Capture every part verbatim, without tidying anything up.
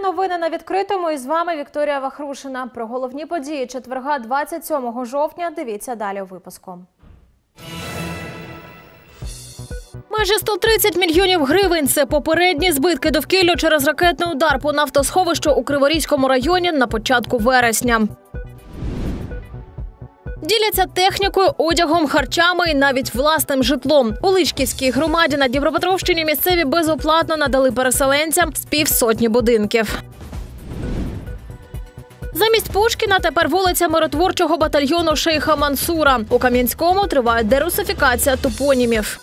новини на відкритому. І з вами Вікторія Вахрушина. Про головні події четверга двадцять сьомого жовтня дивіться далі у випуску. Майже сто тридцять мільйонів гривень – це попередні збитки довкіллю через ракетний удар по нафтосховищу у Криворізькому районі на початку вересня. Діляться технікою, одягом, харчами і навіть власним житлом. У Личківській громаді на Дніпропетровщині місцеві безоплатно надали переселенцям з півсотні будинків. Замість Пушкіна тепер вулиця миротворчого батальйону шейха Мансура. У Кам'янському триває дерусифікація топонімів.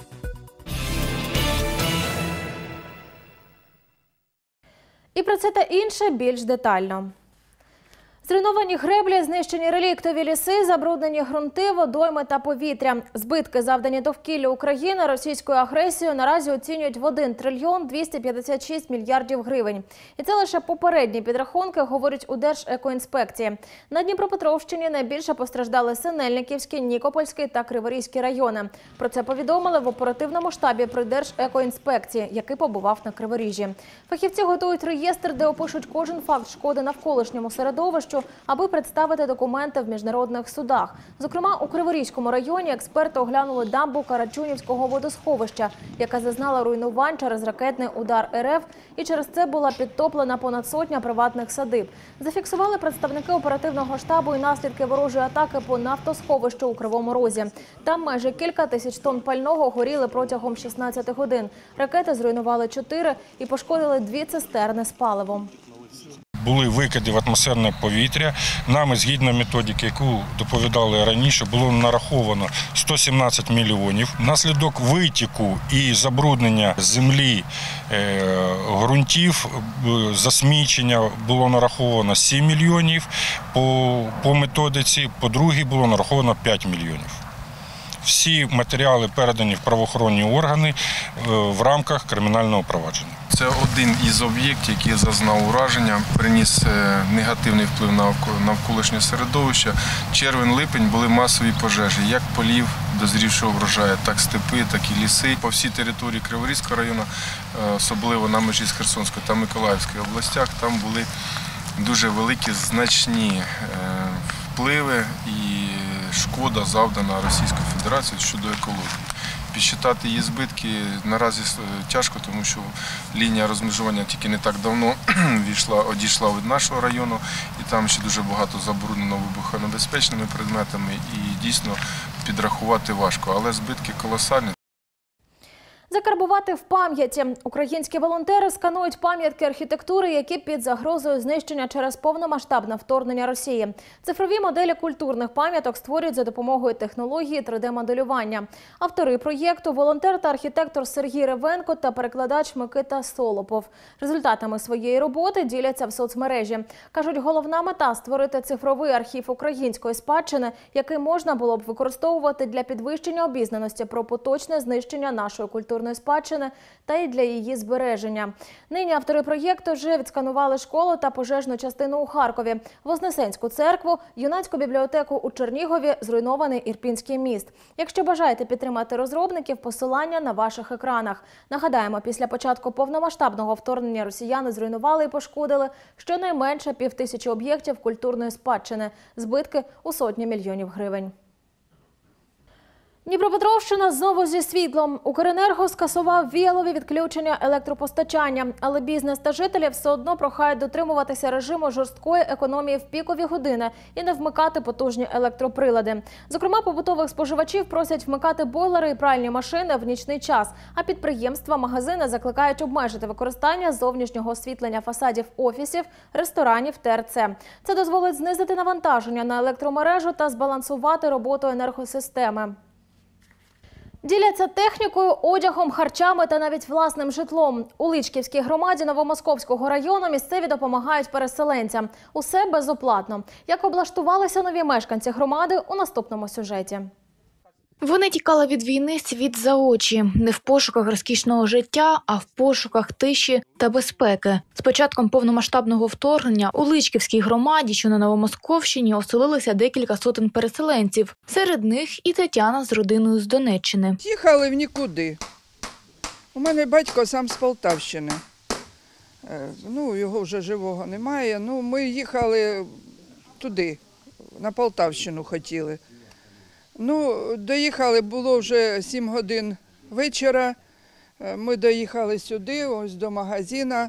І про це та інше більш детально. Зруйновані греблі, знищені реліктові ліси, забруднені ґрунти, водойми та повітря. Збитки, завдані довкіллю України російською агресією, наразі оцінюють в один трильйон двісті п'ятдесят шість мільярдів гривень. І це лише попередні підрахунки, говорять у Держекоінспекції. На Дніпропетровщині найбільше постраждали Синельниківський, Нікопольський та Криворізький райони. Про це повідомили в оперативному штабі при Держекоінспекції, який побував на Криворіжжі. Фахівці готують реєстр, де опишуть кожен факт шкоди навколишньому середовищу, аби представити документи в міжнародних судах. Зокрема, у Криворізькому районі експерти оглянули дамбу Карачунівського водосховища, яка зазнала руйнувань через ракетний удар РФ, і через це була підтоплена понад сотня приватних садиб. Зафіксували представники оперативного штабу і наслідки ворожої атаки по нафтосховищу у Кривому Розі. Там майже кілька тисяч тонн пального горіли протягом шістнадцяти годин. Ракети зруйнували чотири і пошкодили дві цистерни з паливом. Були викиди в атмосферне повітря. Нами, згідно методики, яку доповідали раніше, було нараховано сто сімнадцять мільйонів. Внаслідок витіку і забруднення землі, ґрунтів, засмічення було нараховано сім мільйонів по, по методиці, по другій було нараховано п'ять мільйонів. Всі матеріали передані в правоохоронні органи в рамках кримінального провадження. Це один із об'єктів, який зазнав ураження, приніс негативний вплив на навколишнє середовище. Червень-липень були масові пожежі, як полів дозрівшого врожаю, так степи, так і ліси. По всій території Криворізького району, особливо на межі з Херсонської та Миколаївської областях, там були дуже великі, значні впливи і шкода завдана Російською Федерацією щодо екології. Підсчитати її збитки наразі тяжко, тому що лінія розмежування тільки не так давно відійшла, одійшла від нашого району, і там ще дуже багато забруднено вибухонебезпечними предметами, і дійсно підрахувати важко, але збитки колосальні. Закарбувати в пам'яті. Українські волонтери сканують пам'ятки архітектури, які під загрозою знищення через повномасштабне вторгнення Росії. Цифрові моделі культурних пам'яток створюють за допомогою технології три де моделювання. Автори проєкту – волонтер та архітектор Сергій Ревенко та перекладач Микита Солопов. Результатами своєї роботи діляться в соцмережі. Кажуть, головна мета – створити цифровий архів української спадщини, який можна було б використовувати для підвищення обізнаності про поточне знищення нашої культури спадщини та й для її збереження. Нині автори проєкту вже відсканували школу та пожежну частину у Харкові, Вознесенську церкву, юнацьку бібліотеку у Чернігові, зруйнований Ірпінський міст. Якщо бажаєте підтримати розробників, посилання на ваших екранах. Нагадаємо, після початку повномасштабного вторгнення росіяни зруйнували і пошкодили щонайменше півтисячі об'єктів культурної спадщини. Збитки у сотні мільйонів гривень. Дніпропетровщина знову зі світлом. Укренерго скасував віялові відключення електропостачання, але бізнес та жителі все одно прохають дотримуватися режиму жорсткої економії в пікові години і не вмикати потужні електроприлади. Зокрема, побутових споживачів просять вмикати бойлери і пральні машини в нічний час, а підприємства, магазини закликають обмежити використання зовнішнього освітлення фасадів офісів, ресторанів, те ер це. Це дозволить знизити навантаження на електромережу та збалансувати роботу енергосистеми. Діляться технікою, одягом, харчами та навіть власним житлом. У Личківській громаді Новомосковського району місцеві допомагають переселенцям. Усе безоплатно. Як облаштувалися нові мешканці громади – у наступному сюжеті. Вони тікали від війни світ за очі. Не в пошуках розкішного життя, а в пошуках тиші та безпеки. З початком повномасштабного вторгнення у Личківській громаді, що на Новомосковщині, оселилися декілька сотень переселенців. Серед них і Тетяна з родиною з Донеччини. Їхали в нікуди. У мене батько сам з Полтавщини. Ну, його вже живого немає. Ну, ми їхали туди, на Полтавщину хотіли. Ну, доїхали, було вже сім годин вечора. Ми доїхали сюди, ось до магазину,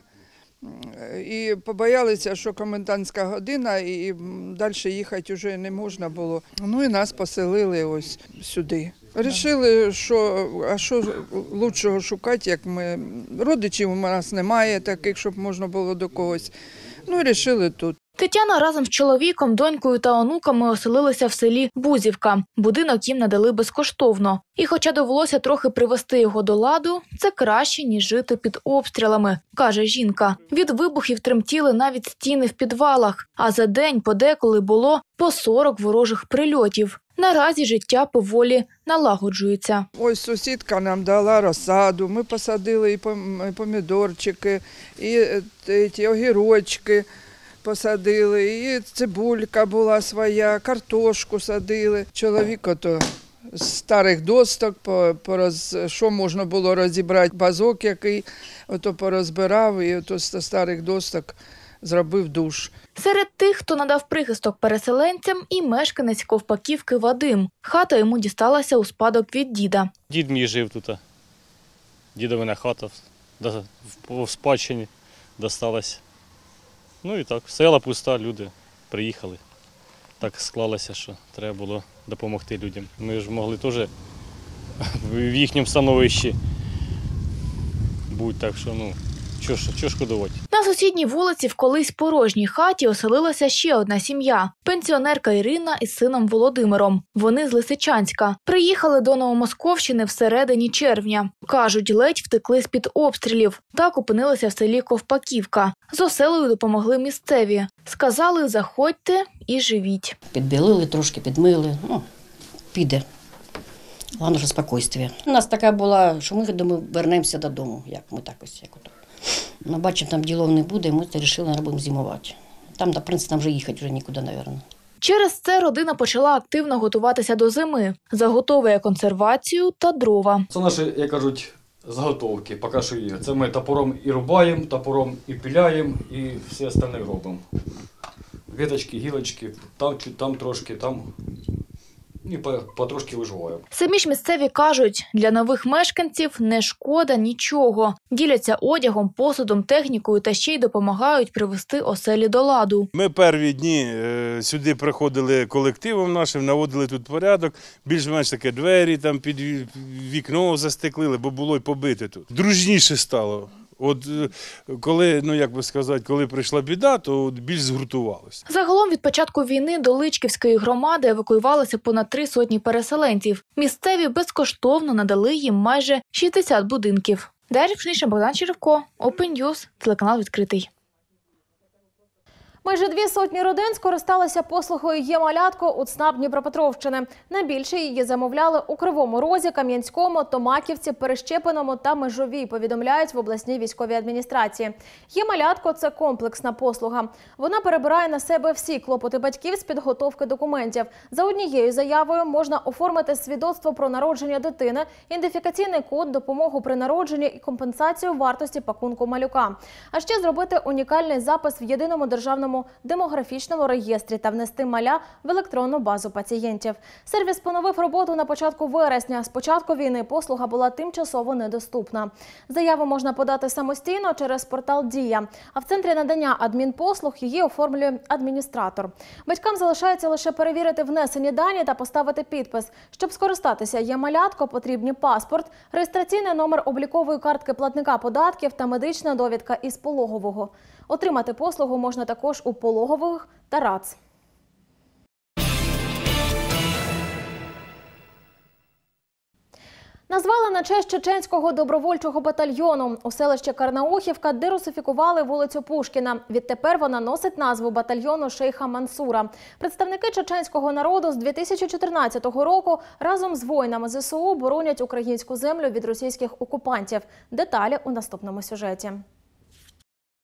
і побоялися, що комендантська година, і далі їхати вже не можна було. Ну і нас поселили ось сюди. Рішили, що, а що лучшого шукати, як ми, родичів у нас немає таких, щоб можна було до когось. Ну і рішили тут. Тетяна разом з чоловіком, донькою та онуками оселилися в селі Бузівка. Будинок їм надали безкоштовно. І хоча довелося трохи привести його до ладу, це краще, ніж жити під обстрілами, каже жінка. Від вибухів тремтіли навіть стіни в підвалах, а за день подеколи було по сорок ворожих прильотів. Наразі життя поволі налагоджується. Ось сусідка нам дала розсаду, ми посадили і помідорчики, і ті огірочки посадили, і цибулька була своя, картошку садили. Чоловік ото з старих досток, пороз, що можна було розібрати, базок який, ото порозбирав і ото з старих досток зробив душ. Серед тих, хто надав прихисток переселенцям, і мешканець Ковпаківки Вадим. Хата йому дісталася у спадок від діда. Дід мій жив тут. Дідовина хата в спадщині досталась. Ну і так, села пуста, люди приїхали. Так склалося, що треба було допомогти людям. Ми ж могли теж в їхньому становищі бути, так що, ну, чого ж, чого шкодувати. На сусідній вулиці в колись порожній хаті оселилася ще одна сім'я – пенсіонерка Ірина із сином Володимиром. Вони з Лисичанська. Приїхали до Новомосковщини всередині червня. Кажуть, ледь втекли з-під обстрілів. Так опинилися в селі Ковпаківка. З оселею допомогли місцеві. Сказали, заходьте і живіть. Підбілили, трошки підмили. Ну, піде. Головне, що спокійствие. У нас така була, що ми думали, вернемося додому. Як ми так ось, як ото. Ну, бачимо, там ділов не буде, ми вирішили, що будемо зимувати. Там, в принципі, там вже їхати вже нікуди, мабуть. Через це родина почала активно готуватися до зими. Заготовує консервацію та дрова. Це наші, як кажуть, заготовки, поки що є. Це ми топором і рубаємо, топором і пиляємо, і все остальне робимо. Віточки, гілочки, там, там трошки, там і потрошки виживаємо. Самі ж місцеві кажуть, для нових мешканців не шкода нічого. Діляться одягом, посудом, технікою та ще й допомагають привести оселі до ладу. Ми перші дні е, сюди приходили колективом нашим, наводили тут порядок, більш-менш таке двері там під вікно застеклили, бо було й побите тут. Дружніше стало. От коли, ну як би сказати, коли прийшла біда, то більш згуртувалося. Загалом від початку війни до Личківської громади евакуювалося понад три сотні переселенців. Місцеві безкоштовно надали їм майже шістдесят будинків. Дар'я Пшенична, Богдан Черевко, Open News, телеканал «Відкритий». Майже дві сотні родин скористалися послугою «Є-малятко» у ЦНАП Дніпропетровщини. Найбільше її замовляли у Кривому Розі, Кам'янському, Томаківці, Перещепиному та Межовій, повідомляють в обласній військовій адміністрації. «Є-малятко» – це комплексна послуга. Вона перебирає на себе всі клопоти батьків з підготовки документів. За однією заявою можна оформити свідоцтво про народження дитини, ідентифікаційний код, допомогу при народженні і компенсацію вартості пакунку малюка. А ще зробити унікальний запис в єдиному державному демографічному реєстрі та внести маля в електронну базу пацієнтів. Сервіс поновив роботу на початку вересня. З початку війни послуга була тимчасово недоступна. Заяву можна подати самостійно через портал «Дія», а в центрі надання адмінпослуг її оформлює адміністратор. Батькам залишається лише перевірити внесені дані та поставити підпис. Щоб скористатися «Є-малятко», потрібні паспорт, реєстраційний номер облікової картки платника податків та медична довідка із пологового. Отримати послугу можна також у пологових та РАЦ. Назвали на честь чеченського добровольчого батальйону. У селищі Карнаухівка дерусифікували вулицю Пушкіна. Відтепер вона носить назву батальйону шейха Мансура. Представники чеченського народу з дві тисячі чотирнадцятого року разом з воїнами ЗСУ боронять українську землю від російських окупантів. Деталі у наступному сюжеті.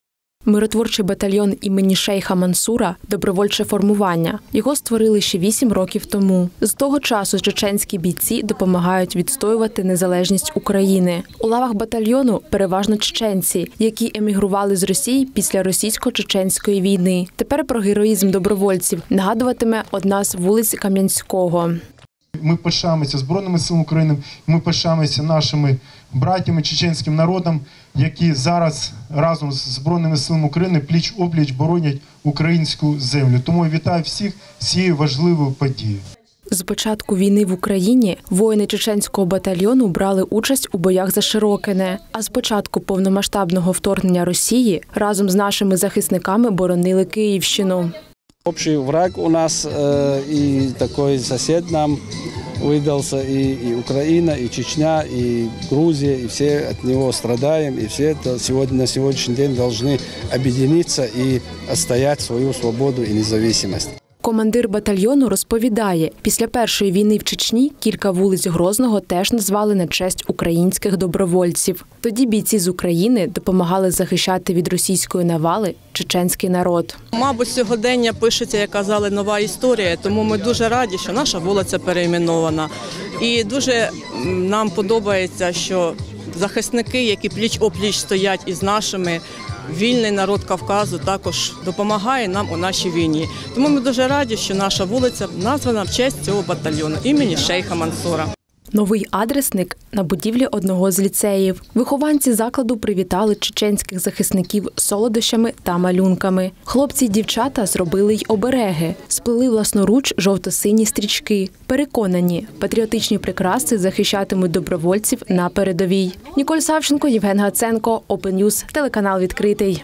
Миротворчий батальйон імені Шейха Мансура – добровольче формування. Його створили ще вісім років тому. З того часу чеченські бійці допомагають відстоювати незалежність України. У лавах батальйону переважно чеченці, які емігрували з Росії після російсько-чеченської війни. Тепер про героїзм добровольців нагадуватиме одна з вулиць Кам'янського. Ми пишаємося Збройними силами України, ми пишаємося нашими братями, чеченським народом, які зараз разом з Збройними силами України пліч-опліч боронять українську землю. Тому я вітаю всіх з цією важливою подією. З початку війни в Україні воїни чеченського батальйону брали участь у боях за Широкине, а з початку повномасштабного вторгнення Росії разом з нашими захисниками боронили Київщину. Общий враг у нас э, и такой сосед нам выдался, и, и Украина, и Чечня, и Грузия, и все от него страдаем, и все это сегодня, на сегодняшний день должны объединиться и отстоять свою свободу и независимость. Командир батальйону розповідає, після першої війни в Чечні кілька вулиць Грозного теж назвали на честь українських добровольців. Тоді бійці з України допомагали захищати від російської навали чеченський народ. Мабуть, сьогодення пишеться, як казали, нова історія, тому ми дуже раді, що наша вулиця перейменована. І дуже нам подобається, що захисники, які пліч-опліч стоять із нашими, вільний народ Кавказу також допомагає нам у нашій війні. Тому ми дуже раді, що наша вулиця названа в честь цього батальйону імені Шейха Мансура. Новий адресник на будівлі одного з ліцеїв. Вихованці закладу привітали чеченських захисників солодощами та малюнками. Хлопці й дівчата зробили й обереги, сплели власноруч жовто-сині стрічки. Переконані, патріотичні прикраси захищатимуть добровольців на передовій. Ніколь Савченко, Євген Гаценко, Open News, телеканал «Відкритий».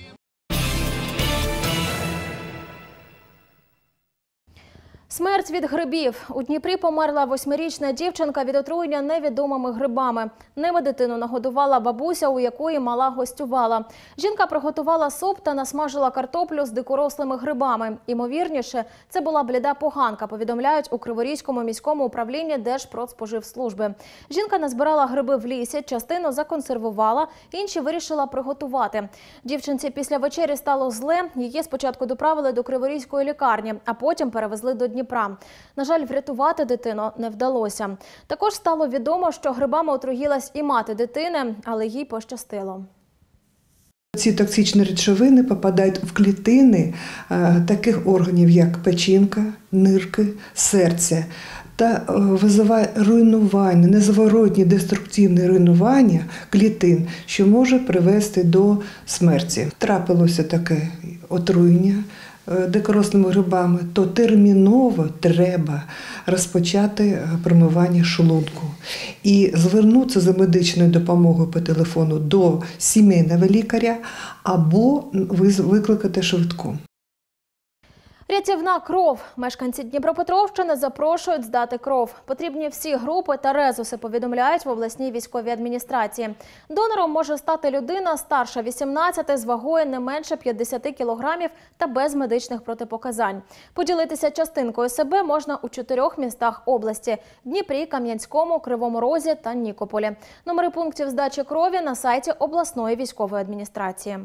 Смерть від грибів. У Дніпрі померла восьмирічна дівчинка від отруєння невідомими грибами. Ними дитину нагодувала бабуся, у якої мала гостювала. Жінка приготувала суп та насмажила картоплю з дикорослими грибами. Імовірніше, це була бліда поганка, повідомляють у Криворізькому міському управлінні Держпродспоживслужби. Жінка назбирала гриби в лісі, частину законсервувала, інші вирішила приготувати. Дівчинці після вечері стало зле, її спочатку доправили до Криворізької лікарні, а потім перевезли до Дніпра. На жаль, врятувати дитину не вдалося. Також стало відомо, що грибами отруїлась і мати дитини, але їй пощастило. Ці токсичні речовини попадають в клітини таких органів, як печінка, нирки, серце, та визиває руйнування, незворотні деструктивне руйнування клітин, що може привести до смерті. Трапилося таке отруєння дикорослими грибами, то терміново треба розпочати промивання шлунку і звернутися за медичною допомогою по телефону до сімейного лікаря або викликати швидку. Рятівна кров. Мешканці Дніпропетровщини запрошують здати кров. Потрібні всі групи та резуси, повідомляють в обласній військовій адміністрації. Донором може стати людина старша вісімнадцяти з вагою не менше п'ятдесят кілограмів та без медичних протипоказань. Поділитися частинкою себе можна у чотирьох містах області – Дніпрі, Кам'янському, Кривому Розі та Нікополі. Номери пунктів здачі крові на сайті обласної військової адміністрації.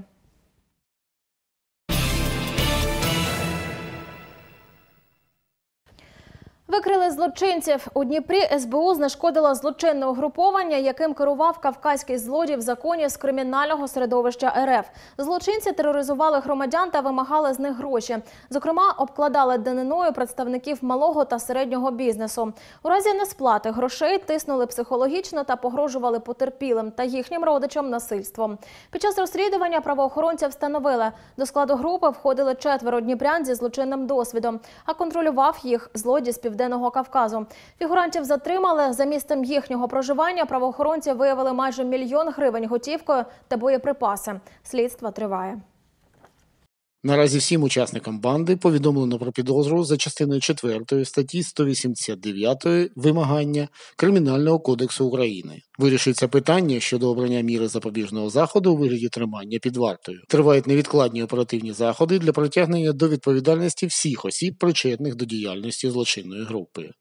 Викрили злочинців. У Дніпрі ес бе у знешкодила злочинне угруповання, яким керував кавказький злодій в законі з кримінального середовища ер еф. Злочинці тероризували громадян та вимагали з них гроші. Зокрема, обкладали даниною представників малого та середнього бізнесу. У разі несплати грошей тиснули психологічно та погрожували потерпілим та їхнім родичам насильством. Під час розслідування правоохоронці встановили, до складу групи входили четверо дніпрян зі злочинним досвідом, а контролював їх злодій з Південного Кавказу. Фігурантів затримали. За місцем їхнього проживання правоохоронці виявили майже мільйон гривень готівкою та боєприпаси. Слідство триває. Наразі всім учасникам банди повідомлено про підозру за частиною четвертої статті сто вісімдесят дев'ять «Вимагання» Кримінального кодексу України. Вирішується питання щодо обрання міри запобіжного заходу у вигляді тримання під вартою. Тривають невідкладні оперативні заходи для притягнення до відповідальності всіх осіб, причетних до діяльності злочинної групи.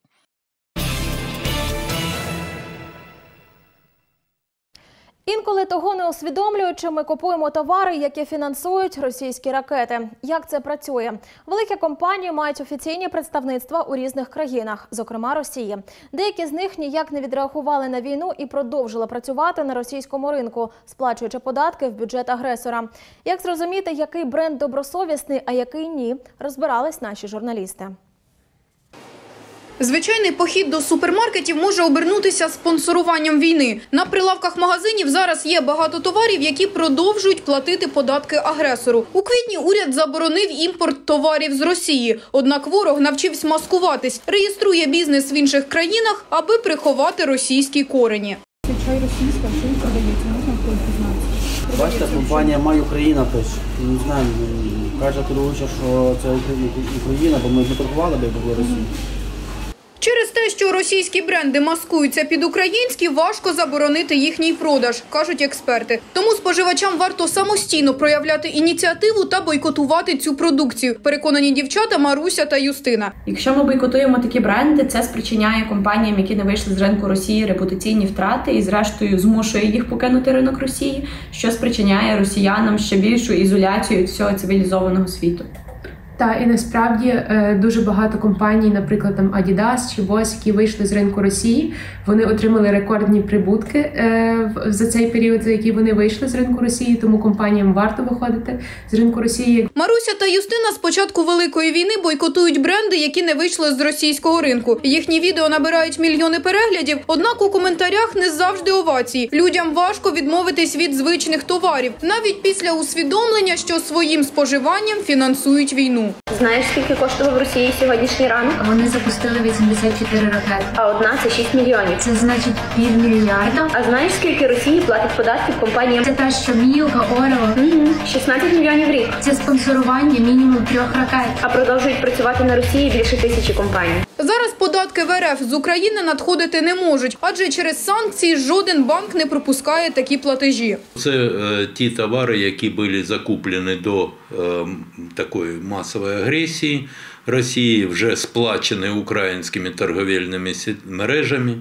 Інколи того не усвідомлюючи, ми купуємо товари, які фінансують російські ракети. Як це працює? Великі компанії мають офіційні представництва у різних країнах, зокрема Росії. Деякі з них ніяк не відреагували на війну і продовжили працювати на російському ринку, сплачуючи податки в бюджет агресора. Як зрозуміти, який бренд добросовісний, а який ні, розбирались наші журналісти. Звичайний похід до супермаркетів може обернутися спонсоруванням війни. На прилавках магазинів зараз є багато товарів, які продовжують платити податки агресору. У квітні уряд заборонив імпорт товарів з Росії. Однак ворог навчився маскуватись, реєструє бізнес в інших країнах, аби приховати російські корені. Чай російська, що він продається, можна дізнатися? Бачите, компанія «Май Україна» пише. Не знаю, каже керуюча, що це Україна, бо ми не торгували, би було Росія. Через те, що російські бренди маскуються під українські, важко заборонити їхній продаж, кажуть експерти. Тому споживачам варто самостійно проявляти ініціативу та бойкотувати цю продукцію, переконані дівчата Маруся та Юстина. Якщо ми бойкотуємо такі бренди, це спричиняє компаніям, які не вийшли з ринку Росії, репутаційні втрати і зрештою змушує їх покинути ринок Росії, що спричиняє росіянам ще більшу ізоляцію від всього цивілізованого світу. Та і насправді дуже багато компаній, наприклад, там Adidas чи Boss, які вийшли з ринку Росії, вони отримали рекордні прибутки за цей період, за який вони вийшли з ринку Росії, тому компаніям варто виходити з ринку Росії. Маруся та Юстина з початку Великої війни бойкотують бренди, які не вийшли з російського ринку. Їхні відео набирають мільйони переглядів, однак у коментарях не завжди овації. Людям важко відмовитись від звичних товарів, навіть після усвідомлення, що своїм споживанням фінансують війну. Знаєш, скільки коштував в Росії сьогоднішній ранок? Вони запустили вісімдесят чотири ракети. А одна – це шість мільйонів. Це значить півмільярда. А знаєш, скільки Росії платить податків компаніям? Це те, що Мілка, Орео. Угу. шістнадцять мільйонів в рік. Це спонсорування мінімум трьох ракет. А продовжують працювати на Росії більше тисячі компаній. Зараз податки в РФ з України надходити не можуть, адже через санкції жоден банк не пропускає такі платежі. Це е, ті товари, які були закуплені до е, такої масової агресії Росії, вже сплачені українськими торговельними мережами.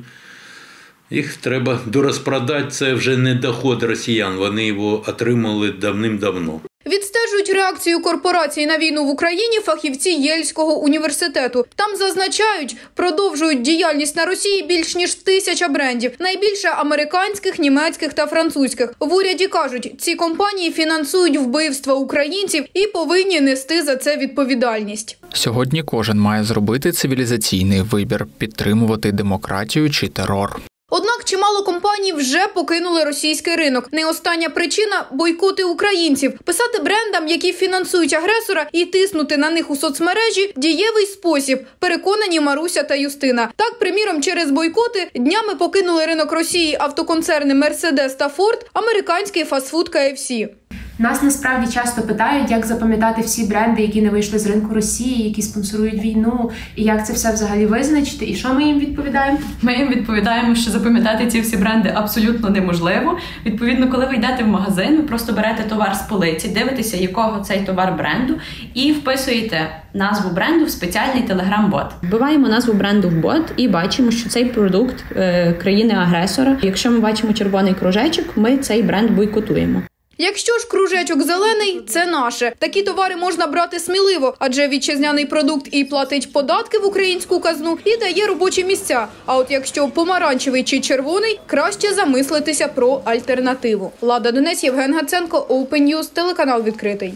Їх треба дорозпродати, це вже не доход росіян, вони його отримали давним-давно. Відстежують реакцію корпорацій на війну в Україні фахівці Єльського університету. Там зазначають, продовжують діяльність на Росії більш ніж тисяча брендів. Найбільше американських, німецьких та французьких. В уряді кажуть, ці компанії фінансують вбивства українців і повинні нести за це відповідальність. Сьогодні кожен має зробити цивілізаційний вибір – підтримувати демократію чи терор. Однак чимало компаній вже покинули російський ринок. Не остання причина – бойкоти українців. Писати брендам, які фінансують агресора, і тиснути на них у соцмережі – дієвий спосіб, переконані Маруся та Юстина. Так, приміром, через бойкоти днями покинули ринок Росії автоконцерни Mercedes та Ford, американський фастфуд кей еф сі. Нас насправді часто питають, як запам'ятати всі бренди, які не вийшли з ринку Росії, які спонсорують війну, і як це все взагалі визначити. І що ми їм відповідаємо? Ми їм відповідаємо, що запам'ятати ці всі бренди абсолютно неможливо. Відповідно, коли ви йдете в магазин, ви просто берете товар з полиці, дивитеся, якого цей товар бренду, і вписуєте назву бренду в спеціальний телеграм-бот. Вбиваємо назву бренду в бот і бачимо, що цей продукт е, країни-агресора. Якщо ми бачимо червоний кружечок, ми цей бренд бойкотуємо. Якщо ж кружечок зелений – це наше. Такі товари можна брати сміливо, адже вітчизняний продукт і платить податки в українську казну, і дає робочі місця. А от якщо помаранчевий чи червоний – краще замислитися про альтернативу. Лада Донець, Євген Гаценко, Open News, телеканал «Відкритий».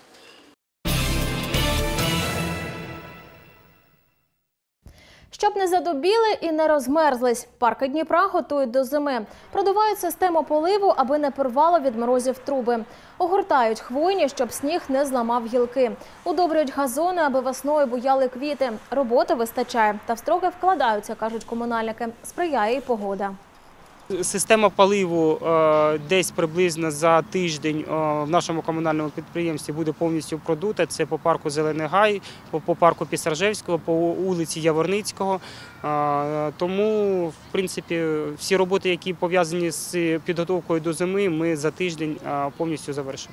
Щоб не задубіли і не розмерзлись, парки Дніпра готують до зими. Продувають систему поливу, аби не порвало від морозів труби. Огортають хвойні, щоб сніг не зламав гілки. Удобрюють газони, аби весною буяли квіти. Роботи вистачає. Та в строки вкладаються, кажуть комунальники. Сприяє і погода. Система поливу десь приблизно за тиждень в нашому комунальному підприємстві буде повністю продута. Це по парку Зелений Гай, по парку Пісаржевського, по вулиці Яворницького. Тому, в принципі, всі роботи, які пов'язані з підготовкою до зими, ми за тиждень повністю завершимо.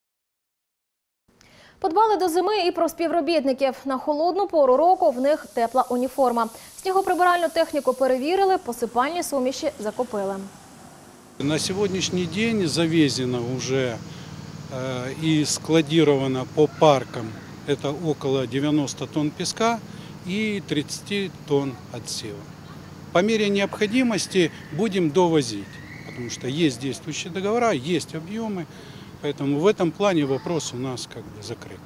Подбали до зими і про співробітників. На холодну пору року в них тепла уніформа. Снігоприбиральну техніку перевірили, посипальні суміші закупили. На сегодняшний день завезено уже и складировано по паркам это около девяноста тонн песка и тридцати тонн отсева. По мере необходимости будем довозить, потому что есть действующие договора, есть объемы, поэтому в этом плане вопрос у нас как бы закрыт.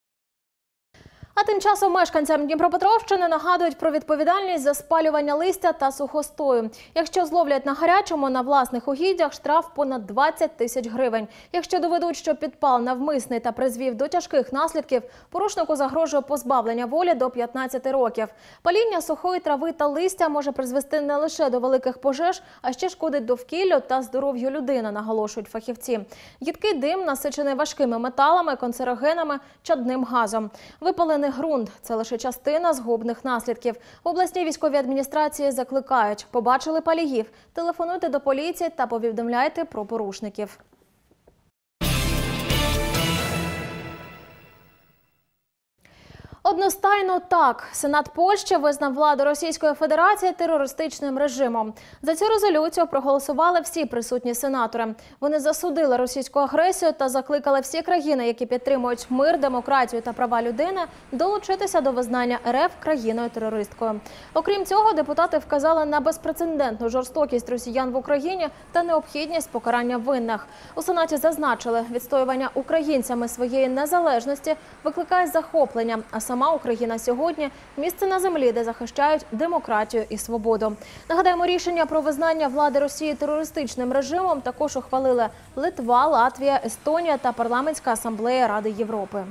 А тим часом мешканцям Дніпропетровщини нагадують про відповідальність за спалювання листя та сухостою. Якщо зловлять на гарячому на власних угіддях, штраф понад двадцять тисяч гривень. Якщо доведуть, що підпал навмисний та призвів до тяжких наслідків, порушнику загрожує позбавлення волі до п'ятнадцяти років. Паління сухої трави та листя може призвести не лише до великих пожеж, а ще шкодить довкіллю та здоров'ю людини, наголошують фахівці. Їдкий дим насичений важкими металами, канцерогенами, чадним газом. Випалений ґрунт – це лише частина згубних наслідків. В обласній військовій адміністрації закликають: побачили паліїв, телефонуйте до поліції та повідомляйте про порушників. Одностайно так. Сенат Польщі визнав владу Російської Федерації терористичним режимом. За цю резолюцію проголосували всі присутні сенатори. Вони засудили російську агресію та закликали всі країни, які підтримують мир, демократію та права людини, долучитися до визнання РФ країною-терористкою. Окрім цього, депутати вказали на безпрецедентну жорстокість росіян в Україні та необхідність покарання винних. У Сенаті зазначили, відстоювання українцями своєї незалежності викликає захоплення, а сама Україна сьогодні – місце на землі, де захищають демократію і свободу. Нагадаємо, рішення про визнання влади Росії терористичним режимом також ухвалили Литва, Латвія, Естонія та Парламентська асамблея Ради Європи.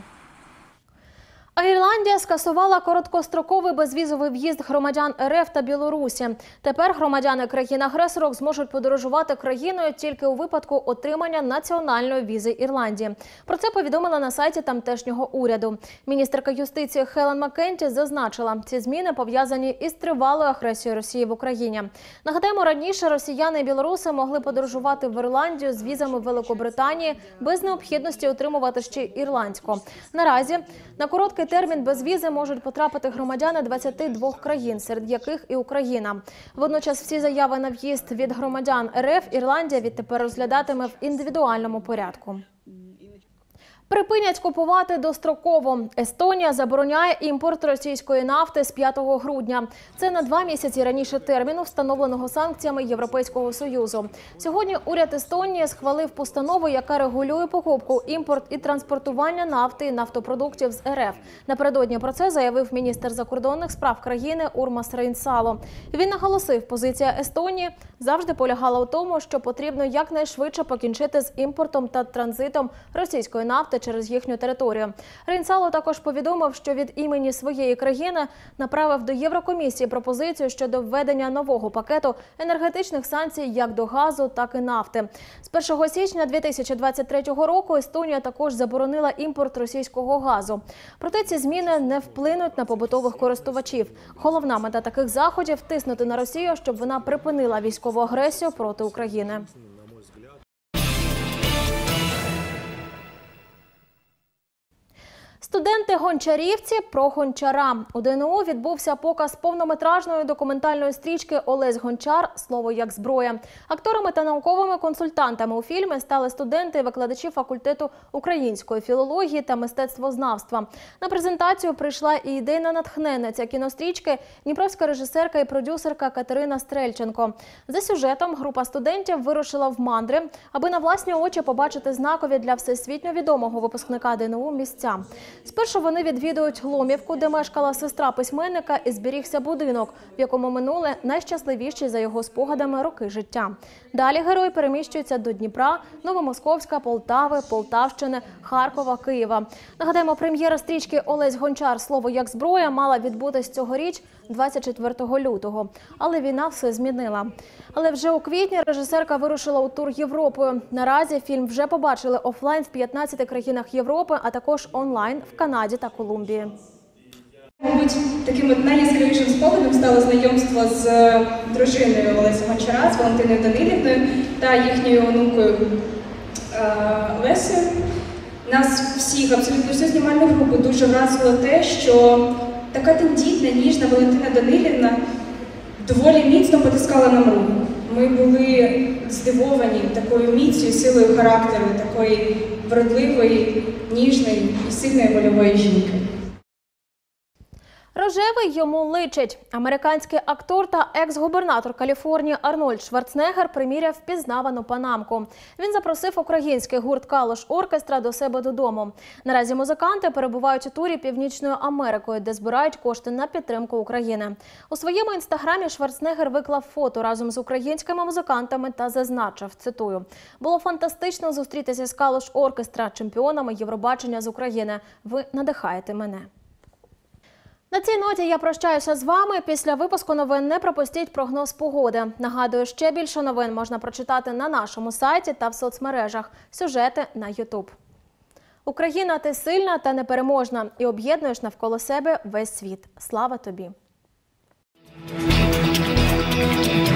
А Ірландія скасувала короткостроковий безвізовий в'їзд громадян РФ та Білорусі. Тепер громадяни країн-агресорок зможуть подорожувати країною тільки у випадку отримання національної візи Ірландії. Про це повідомила на сайті тамтешнього уряду. Міністерка юстиції Хелен Маккенті зазначила, ці зміни пов'язані із тривалою агресією Росії в Україні. Нагадаємо, раніше росіяни і білоруси могли подорожувати в Ірландію з візами Великобританії без необхідності отримувати ще ірландську. Наразі на короткий термін без візи можуть потрапити громадяни двадцяти двох країн, серед яких і Україна. Водночас всі заяви на в'їзд від громадян РФ Ірландія відтепер розглядатиме в індивідуальному порядку. Припинять купувати достроково. Естонія забороняє імпорт російської нафти з п'ятого грудня. Це на два місяці раніше терміну, встановленого санкціями Європейського Союзу. Сьогодні уряд Естонії схвалив постанову, яка регулює покупку, імпорт і транспортування нафти і нафтопродуктів з РФ. Напередодні про це заявив міністр закордонних справ країни Урмас Рейнсало. Він наголосив, позиція Естонії завжди полягала у тому, що потрібно якнайшвидше покінчити з імпортом та транзитом російської нафти через їхню територію. Рейнсало також повідомив, що від імені своєї країни направив до Єврокомісії пропозицію щодо введення нового пакету енергетичних санкцій як до газу, так і нафти. З першого січня дві тисячі двадцять третього року Естонія також заборонила імпорт російського газу. Проте ці зміни не вплинуть на побутових користувачів. Головна мета таких заходів – тиснути на Росію, щоб вона припинила військову агресію проти України. Студенти-гончарівці про гончара. У ДНУ відбувся показ повнометражної документальної стрічки «Олесь Гончар. Слово як зброя». Акторами та науковими консультантами у фільмі стали студенти і викладачі факультету української філології та мистецтвознавства. На презентацію прийшла і ідейна натхненниця кінострічки, дніпровська режисерка і продюсерка Катерина Стрельченко. За сюжетом група студентів вирушила в мандри, аби на власні очі побачити знакові для всесвітньо відомого випускника ДНУ місця. Спершу вони відвідують Ломівку, де мешкала сестра письменника, і зберігся будинок, в якому минули найщасливіші за його спогадами роки життя. Далі герої переміщуються до Дніпра, Новомосковська, Полтави, Полтавщини, Харкова, Києва. Нагадаємо, прем'єра стрічки «Олесь Гончар. Слово як зброя» мала відбутись цьогоріч двадцять четвертого лютого. Але війна все змінила. Але вже у квітні режисерка вирушила у тур Європою. Наразі фільм вже побачили офлайн в п'ятнадцяти країнах Європи, а також онлайн в Канаді та Колумбії. Мабуть, таким найяскравішим спогадом стало знайомство з дружиною Олеся Гончара, з Валентиною Данилівною та їхньою онукою Лесею. Нас всіх, абсолютно всю знімальну групу, дуже вразило те, що така тендітна, ніжна Валентина Данилівна доволі міцно потискала нам руку. Ми були здивовані такою міцю і силою характеру, такої вродливої, ніжної і сильної вольової жінки. Рожевий йому личить. Американський актор та екс-губернатор Каліфорнії Арнольд Шварценеггер приміряв впізнавану панамку. Він запросив український гурт «Калуш Оркестра» до себе додому. Наразі музиканти перебувають у турі Північною Америкою, де збирають кошти на підтримку України. У своєму інстаграмі Шварценеггер виклав фото разом з українськими музикантами та зазначив, цитую, «Було фантастично зустрітися з «Калуш Оркестра», чемпіонами Євробачення з України. Ви надихаєте мене». На цій ноті я прощаюся з вами. Після випуску новин не пропустіть прогноз погоди. Нагадую, ще більше новин можна прочитати на нашому сайті та в соцмережах. Сюжети на ютуб. Україна, ти сильна та непереможна і об'єднуєш навколо себе весь світ. Слава тобі!